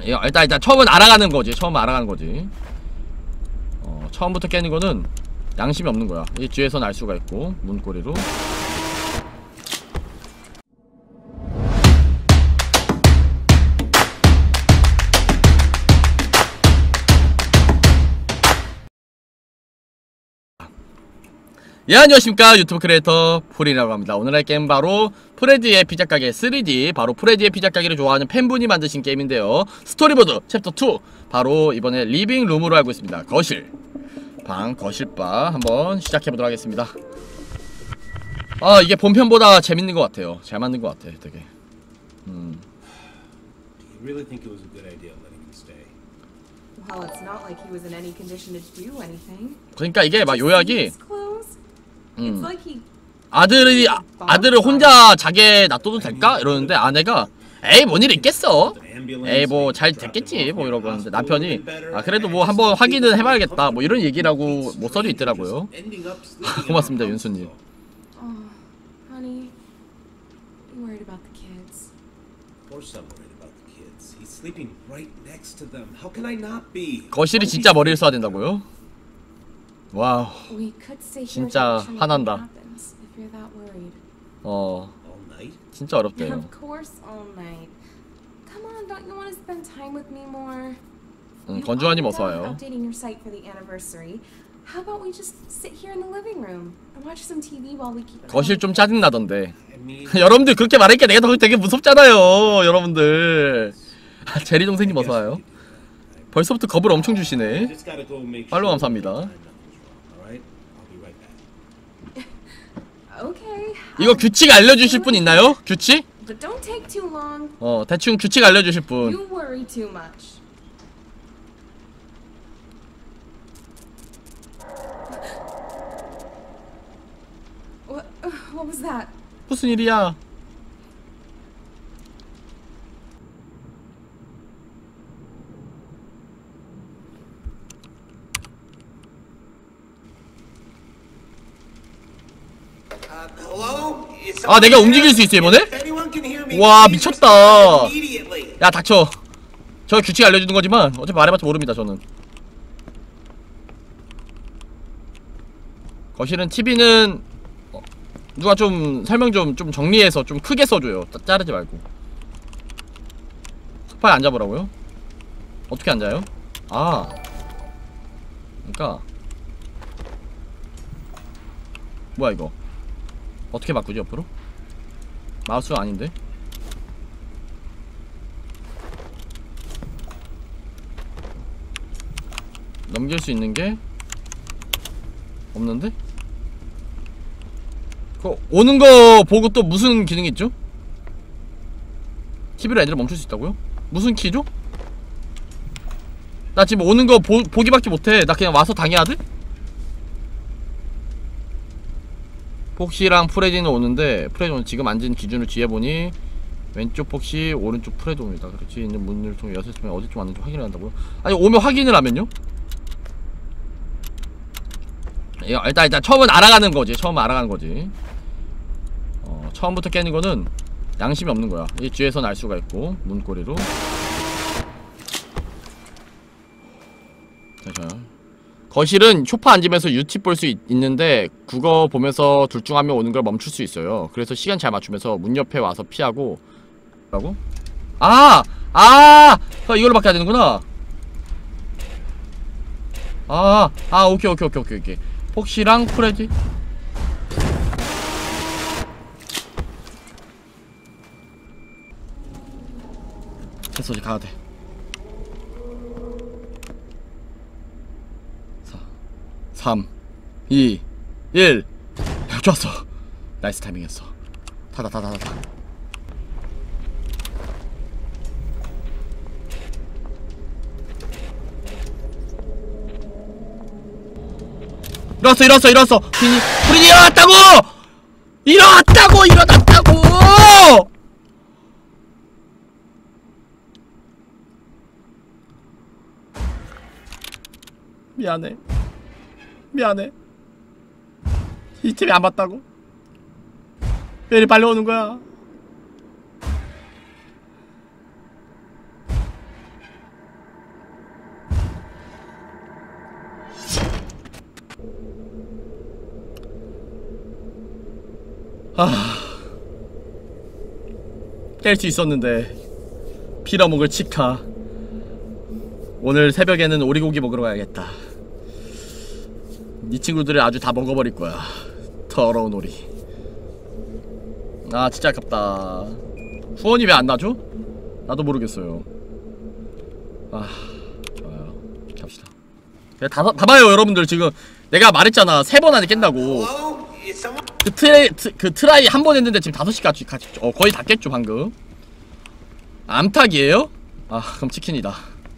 일단 처음은 알아가는 거지. 처음은 알아가는 거지. 처음부터 깨는 거는 양심이 없는 거야. 이 뒤에서는 알 수가 있고 문고리로. 예, 안녕하십니까. 유튜브 크리에이터 풀이라고 합니다. 오늘 할 게임 바로 프레디의 피자가게 3D, 바로 프레디의 피자가게를 좋아하는 팬분이 만드신 게임인데요. 스토리보드 챕터 2, 바로 이번에 리빙룸으로 알고 있습니다. 거실 방, 거실바 한번 시작해보도록 하겠습니다. 이게 본편보다 재밌는 것 같아요. 잘 만든 것 같아 되게. 그러니까 이게 막 요약이 아들을 혼자 자게 놔둬도 될까? 이러는데 아내가 에이 뭔 일 있겠어? 에이 뭐 잘 됐겠지 뭐 이러고 있는데 남편이 그래도 뭐 한번 확인은 해봐야겠다 뭐 이런 얘기라고 뭐 써져 있더라고요. 고맙습니다 윤수님. 거실이 진짜 머리를 써야 된다고요? 와우, 진짜 화난다. 진짜 어렵대요. 건주환님 어서와요. 거실 좀 짜증나던데. 여러분들 그렇게 말하니까 내가 더 되게 무섭잖아요 여러분들. 제리 동생님 어서와요. 벌써부터 겁을 엄청 주시네. 팔로우 감사합니다. 이거 규칙 알려주실 분 있나요? 규칙? 대충 규칙 알려주실 분. 무슨 일이야? 내가 움직일 수 있어 이번에? 와 미쳤다. 야 닥쳐. 저 규칙 알려주는 거지만 어차피 말해봤자 모릅니다 저는. 거실은 TV는 누가 좀 설명 좀 정리해서 좀 크게 써줘요. 자르지 말고. 소파에 앉아보라고요? 어떻게 앉아요? 그니까 뭐야 이거 어떻게 바꾸지 옆으로? 마우스가 아닌데? 넘길 수 있는 게 없는데? 그거 오는 거 보고 또 무슨 기능이 있죠? TV로 애들을 멈출 수 있다고요? 무슨 키죠? 나 지금 오는 거 보기밖에 못해. 나 그냥 와서 당해야 돼? 폭시랑 프레디는 오는데 프레디는 지금 앉은 기준을 뒤에 보니 왼쪽 폭시 오른쪽 프레디입니다. 그렇지 있는 문을 통해 여섯시면 어디쯤 왔는지 확인을 한다고요? 아니 오면 확인을 하면요? 일단 처음은 알아가는 거지. 처음은 알아가는 거지. 처음부터 깨는 거는 양심이 없는 거야. 이 뒤에서는 알 수가 있고 문고리로. 잠시만요. 거실은 소파 앉으면서 유튜브 볼 수 있는데 그거 보면서 둘 중 한 명 오는 걸 멈출 수 있어요. 그래서 시간 잘 맞추면서 문 옆에 와서 피하고. 라고? 이걸로 바꿔야 되는구나. 오케이. 폭시랑 프레디. 됐어 이제 가야돼. 3 2 1 좋았어. 나이스 타이밍했어. 타다. 일어났어. 프리디 일어났다고. 미안해. 이 팀이 안 봤다고? 왜 이리 빨리 오는 거야? 깰 수 있었는데. 빌어먹을 치카. 오늘 새벽에는 오리고기 먹으러 가야겠다. 네 친구들을 아주 다 먹어버릴 거야. 더러운 오리. 아 진짜 아깝다. 후원이 왜 안 나죠? 나도 모르겠어요. 아 좋아요. 갑시다. 봐봐요 여러분들. 지금 내가 말했잖아 3번 안에 깬다고. 그 트라이 한 번 했는데 지금 5시 같이 거의 다 깼죠 방금. 암탉이에요? 아 그럼 치킨이다.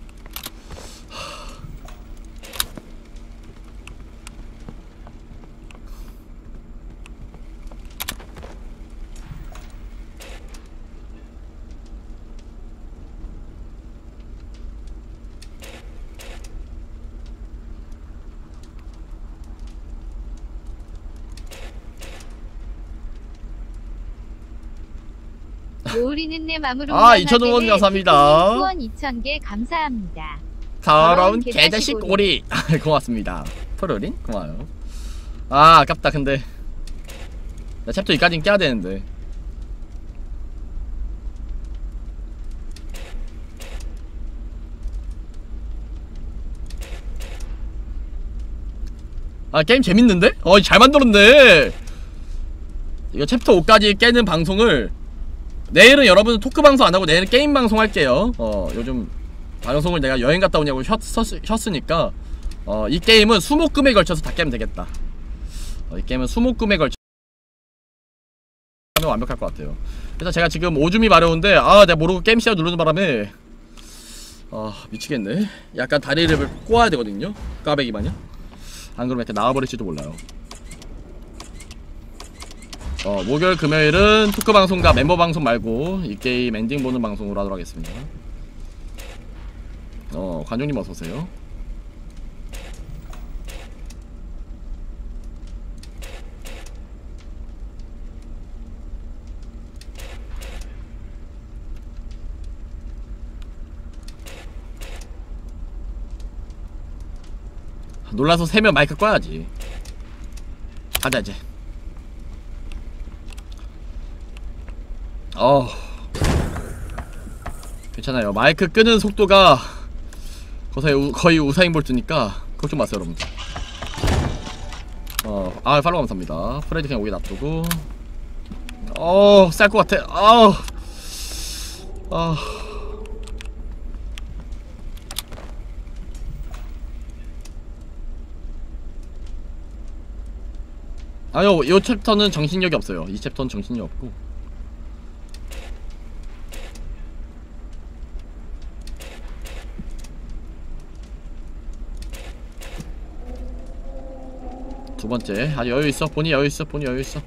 노을이는 내 맘으로. 아 2,000원 감사합니다. 후원 2,000개 감사합니다. 더러운 개자식 오리. 고맙습니다. 프로린 고마워요. 아 아깝다. 근데 나 챕터 2까지는 깨야 되는데. 아 게임 재밌는데? 잘 만들었네. 이거 챕터 5까지 깨는 방송을 내일은 여러분 토크 방송 안하고 내일은 게임 방송 할게요. 요즘 방송을 내가 여행 갔다 오냐고 쉬었으니까 이 게임은 수목금에 걸쳐서 다 깨면 되겠다. 이 게임은 수목금에 걸쳐서 하면 완벽할 것 같아요. 그래서 제가 지금 오줌이 마려운데 내가 모르고 게임 시작 누르는 바람에 미치겠네. 약간 다리를 꼬아야 되거든요. 까베기 마냥. 안 그러면 이렇게 나와버릴지도 몰라요. 목요일 금요일은 토크 방송과 멤버 방송 말고 이 게임 엔딩 보는 방송으로 하도록 하겠습니다. 관종님 어서오세요. 놀라서 세면 마이크 꺼야지. 가자 이제. 괜찮아요. 마이크 끄는 속도가 거의 우사인 볼트니까 걱정 마세요 여러분들. 팔로우 감사합니다. 프레디 그냥 오게 놔두고. 쌀 것 같아. 요 챕터는 정신력이 없어요. 이 챕터는 정신력이 없고. 두 번째. 여유 있어. 본이 여유 있어. 본이 여유 있어.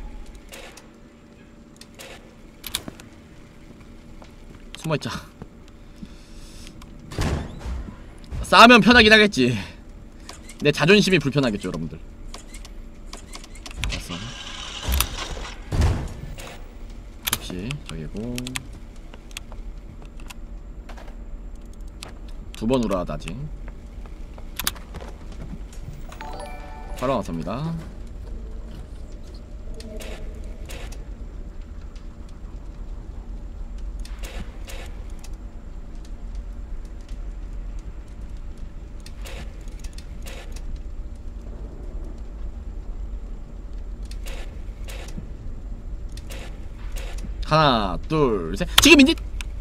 숨어 있자. 싸우면 편하긴 하겠지. 내 자존심이 불편하겠죠, 여러분들. 됐어. 혹시 저기고 두 번 울어야다지. 바로 나왔습니다. 하나, 둘, 셋. 지금인지.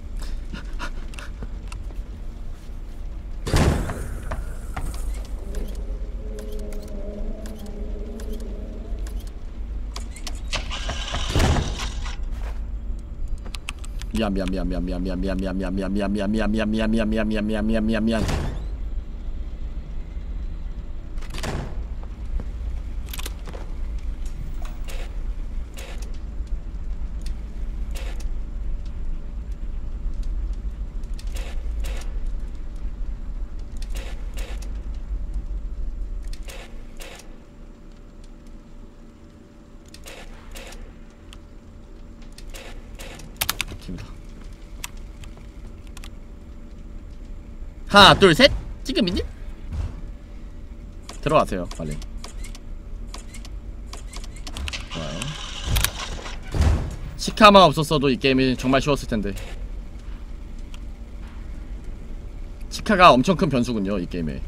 미안. 하나 둘 셋. 지금이니? 들어가세요 빨리. 좋아요. 치카만 없었어도 이 게임이 정말 쉬웠을 텐데. 치카가 엄청 큰 변수군요, 이 게임에.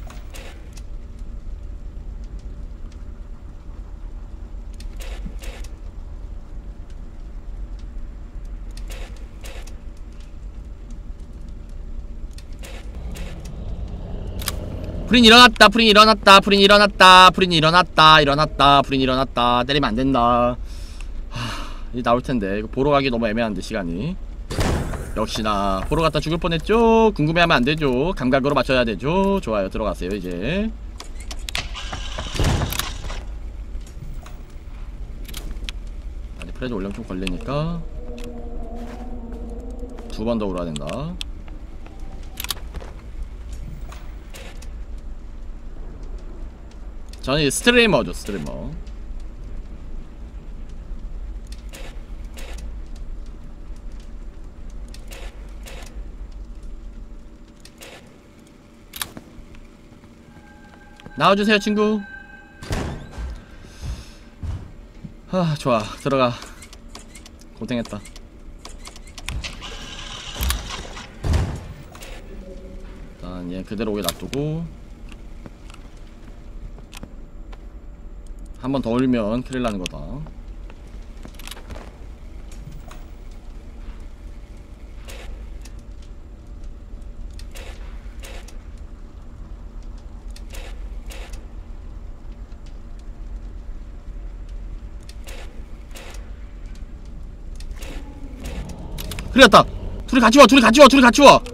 프린 일어났다, 프린 일어났다, 프린 일어났다, 프린 일어났다, 프린 일어났다. 때리면 안 된다. 이제 나올 텐데 이거 보러 가기 너무 애매한데 시간이. 역시나 보러 갔다 죽을 뻔했죠. 궁금해하면 안 되죠. 감각으로 맞춰야 되죠. 좋아요, 들어가세요 이제. 아니 프레드 올려면 좀 걸리니까 두 번 더 울어야 된다. 저는 스트리머죠, 스트리머. 나와주세요 친구. 좋아, 들어가. 고생했다. 일단 얘 그대로 오게 놔두고 한 번 더 울면 큰일 나는 거다. 큰일 났다. 둘이 같이 와, 둘이 같이 와, 둘이 같이 와.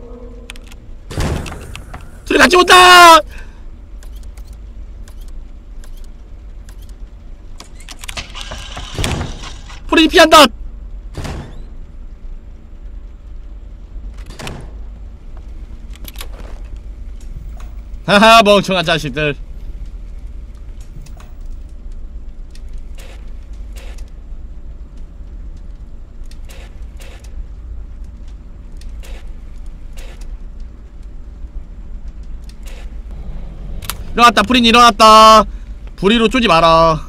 둘이 같이 온다! 프린이 피한다! 하하, 멍청한 자식들. 일어났다, 프린 일어났다. 부리로 쪼지 마라.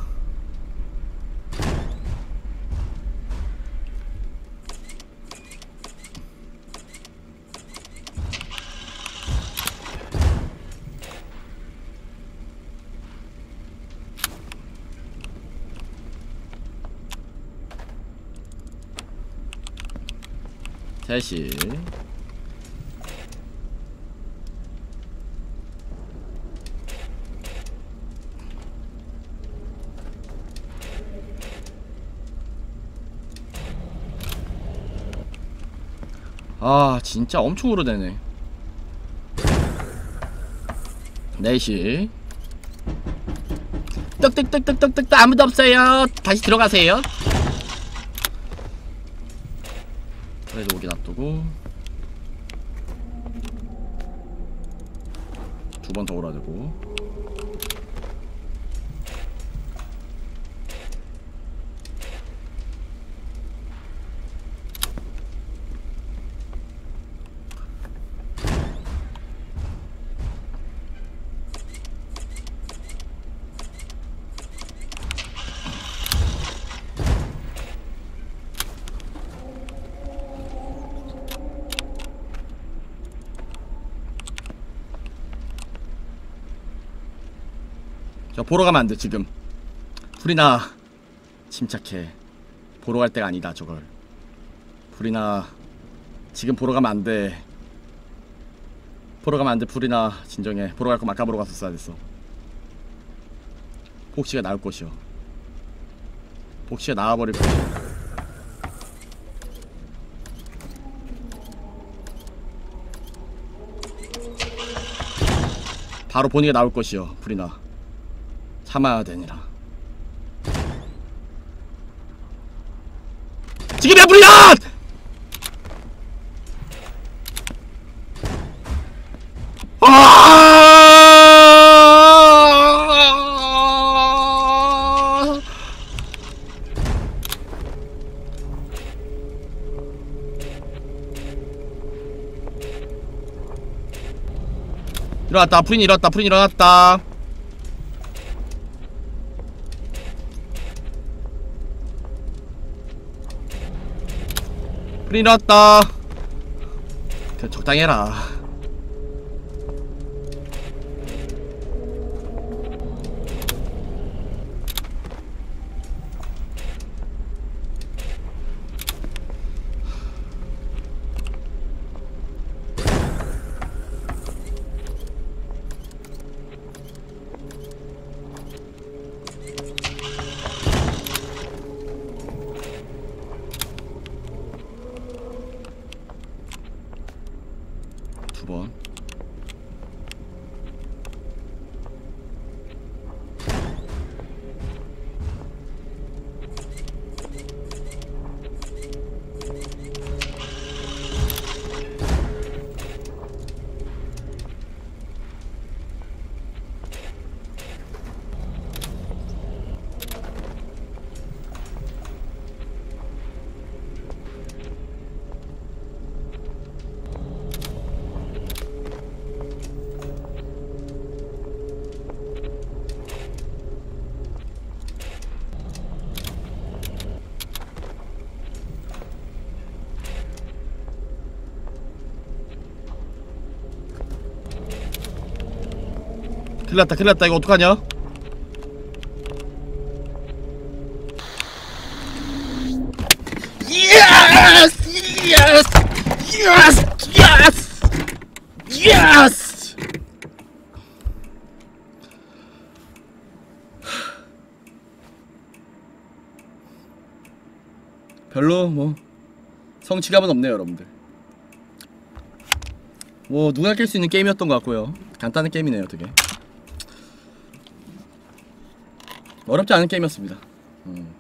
셋이. 진짜 엄청 오래되네. 넷이. 떡떡떡떡떡떡 아무도 없어요. 다시 들어가세요. 그래도 오게 놔두고 두 번 더 오라되고. 저 보러 가면 안 돼 지금. 불이나 침착해. 보러 갈 때가 아니다 저걸. 불이나 지금 보러 가면 안 돼. 보러 가면 안 돼. 불이나 진정해. 보러 갈 거면 아까 보러 갔었어야 됐어. 복시가 나올 것이오. 복시가 나와버릴 것이오. 바로 본이가 나올 것이오. 불이나 참아야 되니라. 지금이야 불이나! 일어났다. 프린 일어났다. 프린 일어났다. 프리 나왔다. 그냥 적당히 해라. 두 번. 큰일났다 큰일났다. 이거 어떡하냐? 예스! 예스! 예스! 예스! 예스! 별로 뭐 성취감은 없네요 여러분들. 뭐 누구나 깰 수 있는 게임이었던 것 같고요. 간단한 게임이네요 되게. 어렵지 않은 게임이었습니다.